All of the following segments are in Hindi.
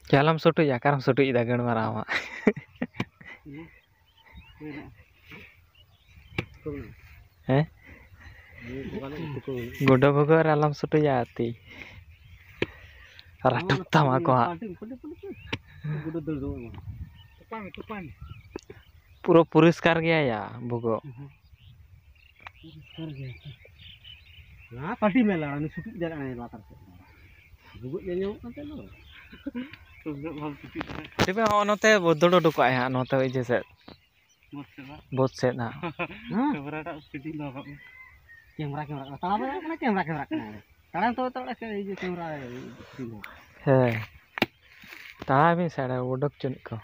Jalam soto ya, karam soto ida gan marama. Eh? Goda bogor alam soto ya ati. Ratuk tama ko ha. Puro puriskar gaya ya, bogo. Nah, pasti melarang ini suki jalan air latar. Buku nyanyi kan lo. Tapi ono te bodoh do ko ai ha, no te ije set. Bot set na. Kamera tak sedih lah kok. Kamera. Tahu mana kamera. Sekarang tuh ije kamera itu. He. Tapi sada bodok cunik ko.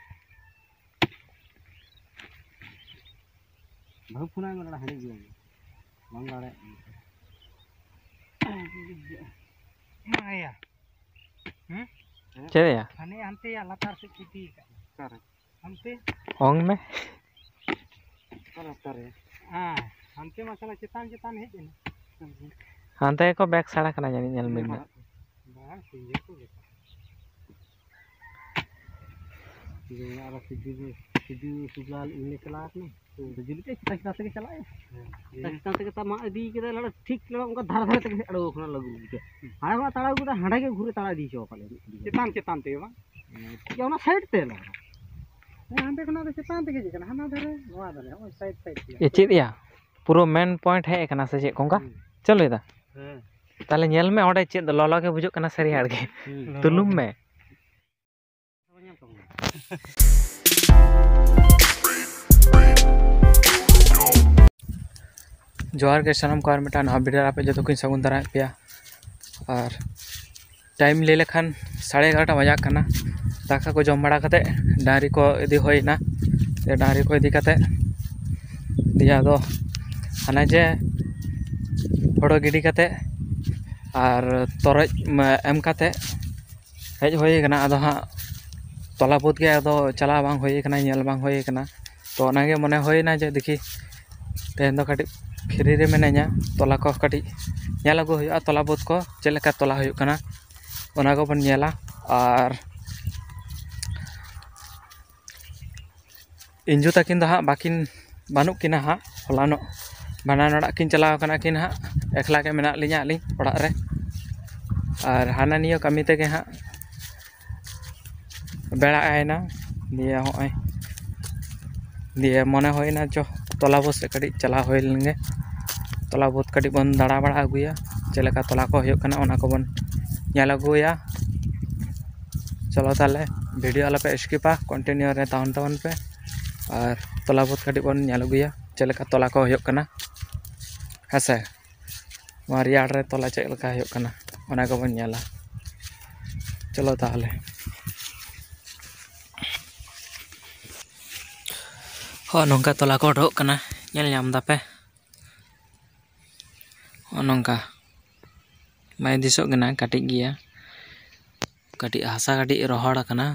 Baru punai malah hari dia. Bang lare. Maya. Cede ya? Ane ante ya latar sedikit kan. Ante. Ong me. Latar ya. Ante masalah cetan hej ini. Ante ko back sada kana jani nyel min. Bah, tinggi tuh gitu. Jadi arah tujuh sebelah ini kelas nih. Jadi kita से चला है kita kita मा दी kita लड़ा ठीक लड़ा उनका धार धार तक अड़ो खना लगू के हाय मा ताड़ा को हंडा के घुरे ताड़ा दी चो पाले चितान ते बा या ना साइड ते ला हम देखना तो चितान ते के ना हना धरे वा धरे ओ साइड ये चेद या पूरा मेन पॉइंट है kana se chek konka चलो ida ताले nyel me onde ched lolo ke bujuk kana sari har ge tulum me जोहार के सनम को मिटा नवा वीडियो पे जो को सगुन दारा पे और टाइम ले लेखान 11:30 बजा करना दाका को जम बड़ा कते डारी को इदी होइना डारी को इदी कते दिया दो हाना जे फोटो गिडी कते और तोरज एम कते हेज होई कना अदो हा तोला बुत के अदो चला बांग होई कना नेल बांग होई कना तो ओनागे मने होइना जे देखी तेन दो कटी फ्री रे मेने냐 तोला को कटी नेला गो हुआ तोला बुत को चलेका तोला हुई कना ओना को बन नेला और इंजू तकिन दो हा बाकिन बानुक किना हा हलानो बाना नड़ा किन चलाव कना किन हा एकला के मेना लिया अली ओड़ा रे और हाना नियो कमी ते के हा बेड़ा आयना दिया होय दिए मने होइना जो तोला बुत से कटी चला होय लेंगे तोला बुत कटी बन दाड़ा बड़ा अगुया चलेका तोला को हुई कना ओना को बन नेल अगुया चलो ताले वीडियो आला पे स्किपा कंटिन्यू रे ताउन पे और तोला बुत कटी बन नेल अगुया चलेका तोला को हुई कना हसे मारियाड़ रे तोला चलेका हुई कना ओना को बन नेला चलो ताले हो नोंका तोला को उठो कना नेल नाम दापे नोंका मैं दिसो गना कटी गिया कटी हासा कटी रोहड़ कना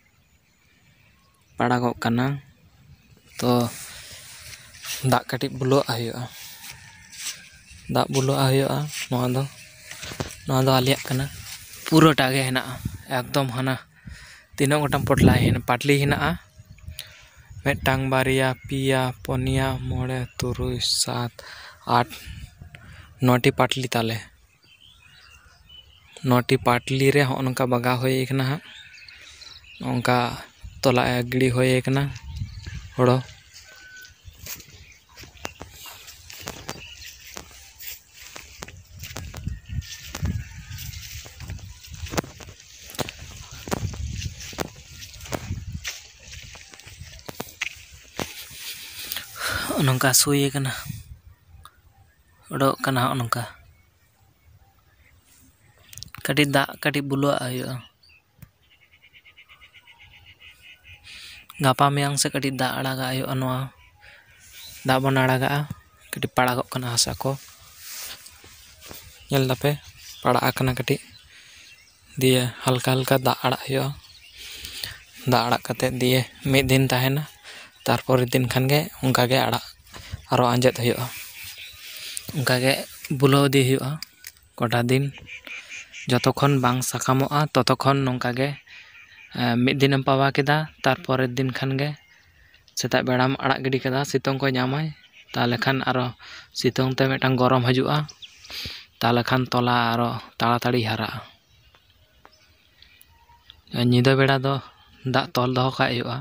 पड़ागो कना तो दा कटी बुलो आयो दा बुलो आयो नोआ दो आलिया कना पूराटा गे हेना एकदम हाना तीनों गोटम पोटला हेना पाटली हेना मेटांग बारिया पिया पोनिया मोड़े तुरुई 7 8 9टी पाटली ताले 9टी पाटली रे उनका बगा होई एकना उनका तोला गिड़ी होई एकना होड़ो नोंका सुई कना उड़ो कना नोंका कटी दा कटी बुलो आयो गापा मेयांग से कटी दा अड़ागा आयो नोआ दा बन अड़ागा कटी पड़ागो कना हासा को नेल दापे पड़ा कना कटी दिए हल्का हल्का दा अड़ा आयो दा अड़ा कते दिए मिद दिन ताहेना तारपर दिन खान गे उनका गे अड़ा आरो आंजेद हुआ उनका गे बुलो दी हुआ गोटा दिन जतखन बांग साकामोआ ततखन नोंका गे mid din pawa keda tarpore din khan ge setak beram arak gidi keda sitong ko nyamai tale khan aro sitong te metang gorom hajua tale khan tola aro taratari hara nyida beda do dak tol doho kak huyuga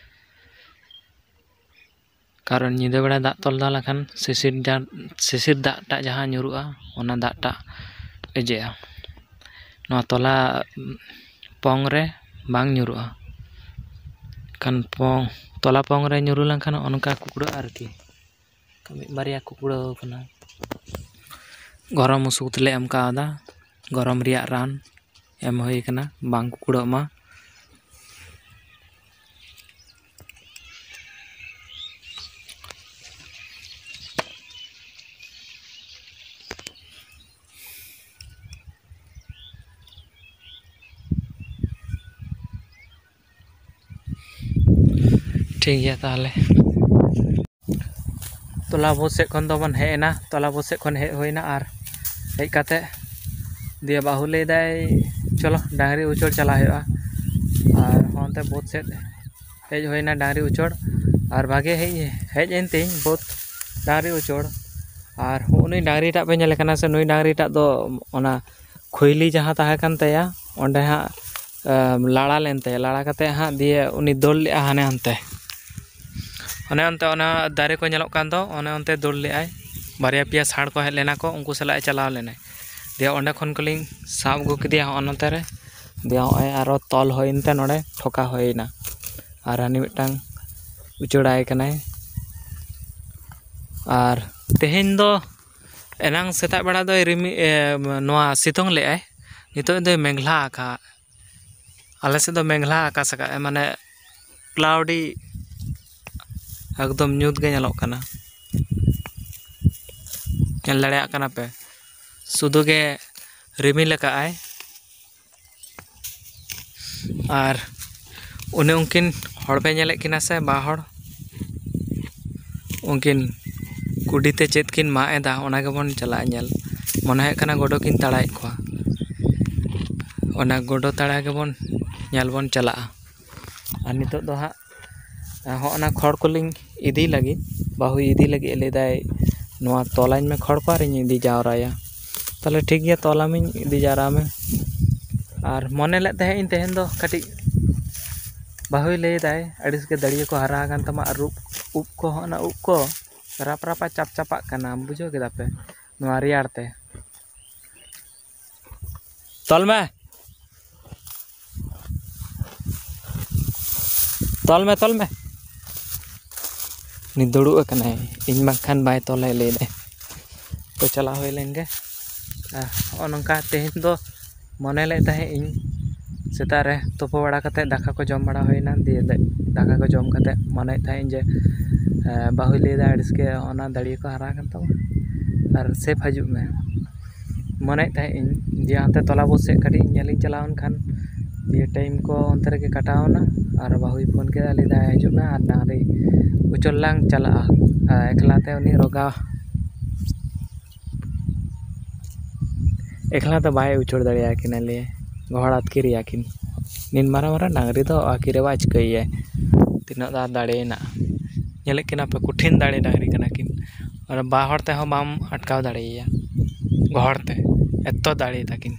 karon nyida beda dak tol doho lekhan sisir dak tak jahan nyuruga ona dak tak ejea no tola pong re bang nyuruga kan tola pong re nyuru lenkhan onka kukura arki kami baria kukura kana gorom musuk tele em kaada gorom riak ran em hoy kana bang kukura ma ठीक है ताले तोला बहुत से खन दबन हेना तोला बहुत से खन हे होइना आर हेज काते दिया बाहु ले दाय चलो डांगरी उचड़ चला हुआ और होंते बहुत से हेज होइना डांगरी उचड़ और भागे हेज एनती बहुत डांगरी उचड़ और उनी डांगरी टा पे नेले कना से नुई डांगरी टा दो ओना खोइली जहां ताहे कन तया ओंडे हा लाड़ा लेनते लाड़ा कते हा दिए उनी दोल ले हाने हनते ओने अंते ओना दारे को नेलोक कान दो ओने अंते दोल ले आय बारिया पिया साड़ को हेज लेना को उनको सलाय चलाव लेने दिया ओंडे खन कलिंग साब गु किदिया ओनते रे दिया ओय आरो तल होइनते नोडे ठोका होइना और हानि मिटांग उचड़ाय कनाय और तेहेन दो एनांग सेता बेड़ा दो रिमी नोआ सितोंग ले आय नितो दो मेघला आका आले से दो मेघला आकाश का माने क्लाउडी एकदम न्यूत गे नेलोक कना नेल दाड़ेया कना पे सुधु गे रिमिल का आय और उन्हें उनकिन हड़ पे नेले किना से बा हड़ उनकिन कुडीते चेत किन मा एदा ओना गेबन चला नेल मने है कना गोडो किन ताड़ाय को ओना गोडो ताड़ा गेबन नेल बन चला और नितो दो हा होना खड़ कोलिंग इदी लगी बाहु इदी लगी लेदाय नोआ तोलाइन में खड़ को आरिñ इदी जावराया ताले ठीक गया तोला में इदी जारा में और मने ले तहे इन तेहन दो कटी बाहु लेदाय अड़िस के दड़िए को हरा गन तमा रूप उप को होना उप को रापरापा चाप चापा कना बुझो केदा पे नोआ रियारते तल में नि दुड़ू कना इन बाखान बाय तोले ले दे तो चला होय लेंगे नोंका तेहन दो मने ले तहे इन सेता रे तोपो बड़ा कते दाका को जम बड़ा होइना दिए दाका को जम कते मने तहे जे बाहु ले दा अड़िस के ओना दड़िए को हरा कन तमा और सेफ हजू में मने तहे इन जे हाते तोला बो से कटी नेलिंग चलावन खान दिए टाइम को अंतर के कटावना और बाहु फोन के ले दा हजू में और नारी उचलांग चला एकलाते उनी रोगा एकला तो बाय उचड़ दड़िया किन ले गहड़ आतकिर याकिन निन मारा मारा डांगरी दो आकिरे बाच कई तीना दा दाड़ेना नेले किना पे कुठिन दाड़े डांगरी कना किन और बाहर ते हो बाम अटकाव दाड़ेया गहड़ ते एतो दाड़े ताकिन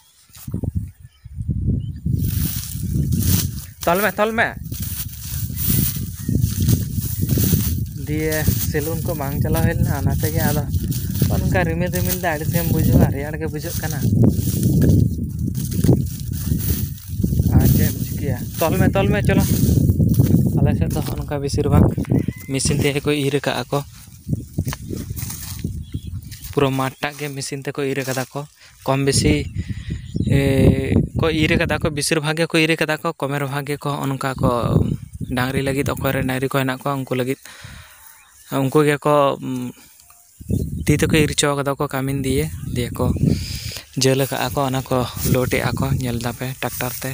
तल में दिए सेलून को मांग चला हेलना नाते के आदा उनका रिमिल रिमिल दा आड़ी सेम बुझवा रेयाड़ के बुझो कना आजे चिकिया तल में चलो आले से तो उनका बेसिर भाग मशीन ते को ईर का को पूरा माटा के मशीन ते को ईर कदा को कम बेसी को ईर कदा को बेसिर भागे को ईर कदा को कमेर भागे को उनका को डांगरी लगी अकोय रे नारी को हेना को उनको लगी उनको के को ती तक ईर चो कदा को कामिन दिए को जेल का को ओना को लोटे को नेल दापे ट्रैक्टर ते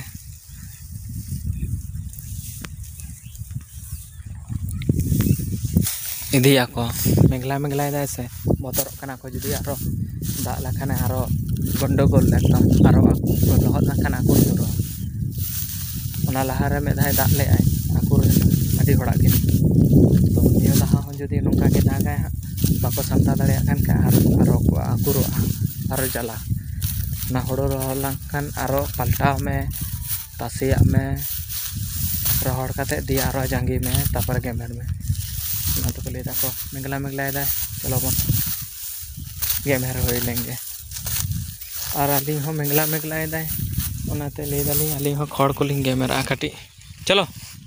इदी को मेघला दा से बतर कना को जुदी आरो दा लखाने आरो गंडगोल एकदम आरो लहत लखाना को ᱚᱱᱟ ᱞᱟᱦᱟᱨᱮ ᱢᱤᱫ ᱫᱷᱟᱣ ᱫᱟᱜ ᱞᱮᱜᱼᱟᱭ ᱟᱠᱩᱨᱮᱱ ᱟᱹᱰᱤ ᱦᱚᱲᱟᱜ ᱜᱮ ᱛᱚ ᱱᱤᱭᱟᱹ ᱫᱷᱟᱣ ᱦᱚᱸ ᱡᱩᱫᱤ ᱱᱚᱝᱠᱟ ᱜᱮ ᱫᱟᱜᱟᱭ ᱦᱟᱸᱜ ᱵᱟᱠᱚ ᱥᱟᱢᱴᱟᱣ ᱫᱟᱲᱮᱭᱟᱜ ᱠᱷᱟᱱ ᱟᱨᱚ ᱟᱠᱩᱨᱚᱜᱼᱟ ᱟᱨᱚ ᱡᱟᱞᱟ ᱚᱱᱟ ᱦᱳᱲᱳ ᱨᱚᱦᱚᱲ ᱞᱮᱱᱠᱷᱟन ᱟᱨᱚ ᱯᱟᱞᱴᱟᱣ ᱢᱮ ᱛᱟᱥᱮᱭᱟᱜ ᱢᱮ ᱨᱚᱦᱚᱲ ᱠᱟᱛᱮ ᱫᱤᱭᱮ ᱟᱨᱚ ᱡᱟᱸᱜᱮ ᱢᱮ ᱛᱟᱨᱯᱚरे ᱜᱮᱢᱮᱨ ᱢᱮ ᱚᱱᱟ ᱫᱚᱠᱚ ᱞᱟᱹᱭ ᱫᱟᱠᱚ मेघला मेघलाᱭ ᱫᱟᱭ चलो बन गेमेर हुई लेंगे और अली हो मेघला मेघलाय दाय ओनाते लई दाली अली हो खड़ को लिंग गेमेरा कटी चलो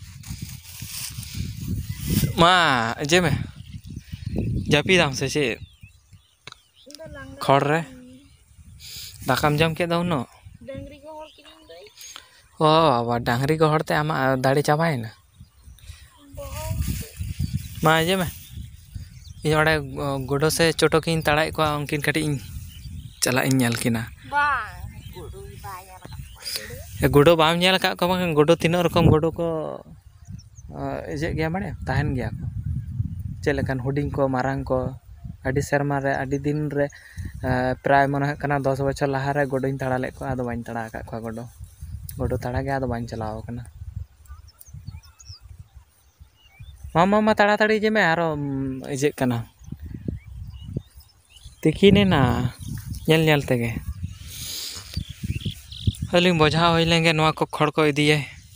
मा जे में जापी दाम से चे खड़ रे दाकाम जम के दो न ओ बाबा डांगरी को हड़ते आमा दाड़ी चाबाय ना मा जे में इन ओडे गोडो से चोटो किन तड़ाई को उनकिन कटी चला इन नेल किना गुडो बाम नेल का को बांग गुडो तीनों रकम गुडो को इजे गया माने ताहन गया को चेलेकान हुडिंग को मारांग को अडी शर्मा रे अडी दिन रे प्राय मन कना 10 बछर लहा रे गुडोइन तड़ा ले को आदो बाइन तड़ा का को गुडो तड़ा गया आदो बाइन चलाओ कना मामा तड़ा तड़ी जे में आरो इजे कना तिकीने ना नेल नेल तेगे अलिंग बोझा हो लेंगे नवा को खड़ को इदिए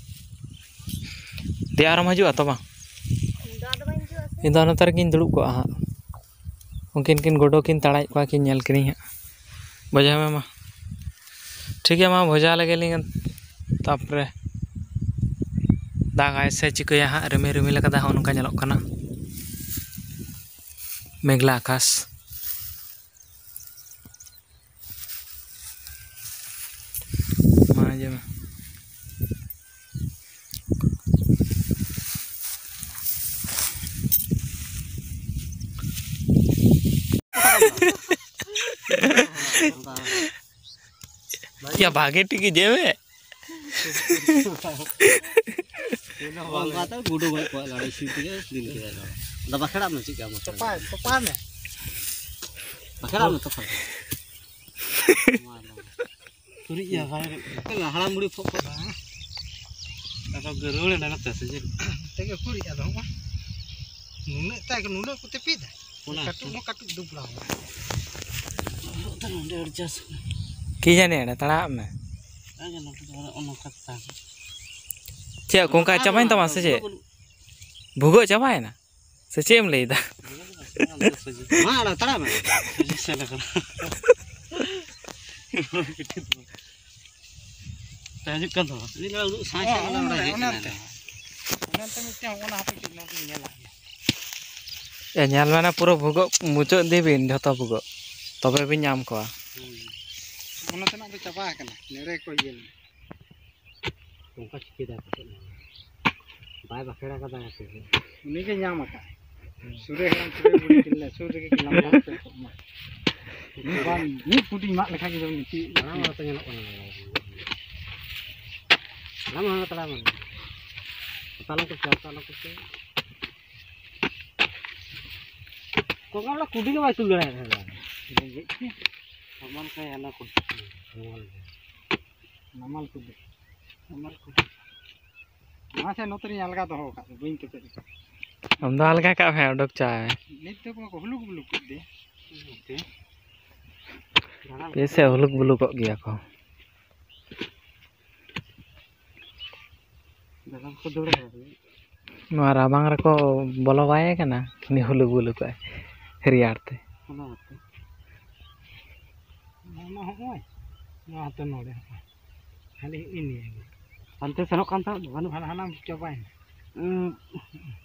दियारम हजु तो बा इन दो नतर किन दुड़ुब को हां उनकिन किन गोडो किन तड़ाई को किन नेल किनी बोझा में मा ठीक है मा बोझा लगे लिंग तापरे दागाय से चिकया हां रिमी रिमी लका हो नका नेलक कना मेघला आकाश मा जे में क्या भागे टिकी जे में बात गुडो भाई को लड़ाई सी के दिन के दबा खड़ा में चिका मत पपा में खड़ा में तो फल पूरी या भाई कला हड़ा मुड़ी पपा तो गरोले ना तसे जे तेगे पूरी या दो नुने ताके नुने को तेपी दा काटू दुबला तो नुने एडजस्ट की जाने एड़ा तड़ा में आगे न तो ओनो कत्ता चे कोंका चबाइन तमा से चे भुगो चबाय ना से चेम लेदा माड़ा तड़ा में से लगा ताजिक kan to ini lalu saya lalu onate mite ona hape ti na nyala ए nyal mana puro भुगो मुचो देबिन जतो भुगो तबे बि नाम को ona tena do chaba kana nere ko yenongka chikida bai bakera ka da se uni ke nyam ka sure han sure budi killa sure ke lamba ban ni puti mak lekha ki ni ti ana ta nyala ona lama tala man tala ko kok ngala kudi ke bai tulur ya amal kay ala ko namal kudi masa notri alga to ho ka buin ke te हम तो हल्का का है डॉक चाय nit to ko huluk buluk de oke कैसे हुलुक बुलुक गया को dalam ko dore नवा राबांग रको बोलो बाय कना किनी हुलुक बुलुक आय हरियारते ona te mama hoy na to node hali ini ante senok kan ta hanu hana cobain